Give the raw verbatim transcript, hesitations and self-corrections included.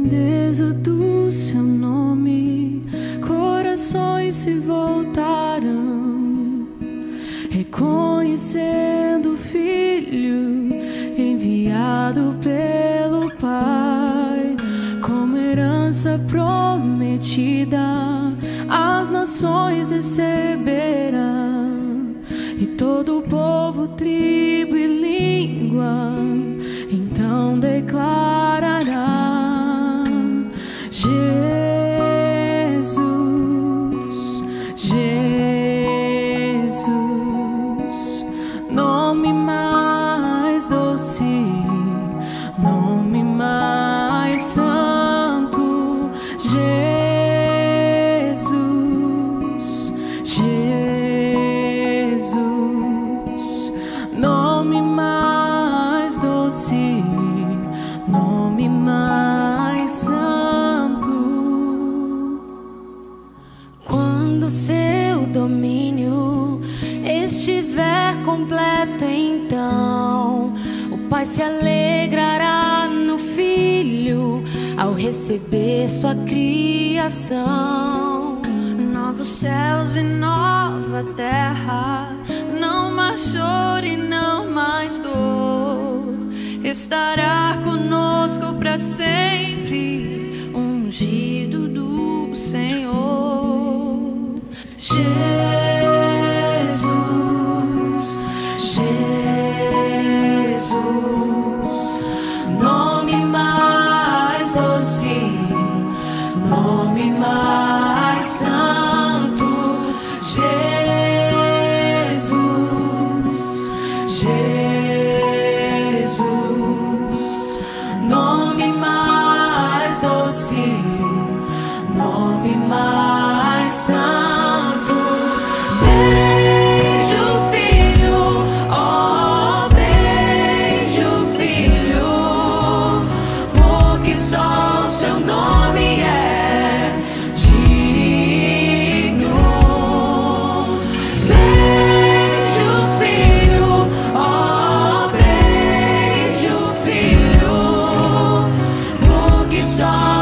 grandeza do seu nome, corações se voltarão, reconhecendo o Filho enviado pelo Pai, como herança prometida, as nações receberão, e todo o povo, tribo e língua então declarará: Jesus, Jesus, nome mais doce, nome mais santo. Jesus, Jesus, nome mais doce, nome mais santo. Quando seu domínio estiver completo, então o Pai se alegrará no Filho ao receber sua criação. Novos céus e nova terra, não mais choro e não mais dor, estará conosco para sempre, ungido do Senhor. Jesus, Jesus, nome mais doce, nome mais santo. Jesus, Jesus, nome mais doce, nome mais santo. Beije o Filho, oh, beije o Filho, porque só o seu nome é digno. Beije o Filho, oh, beije o Filho, porque só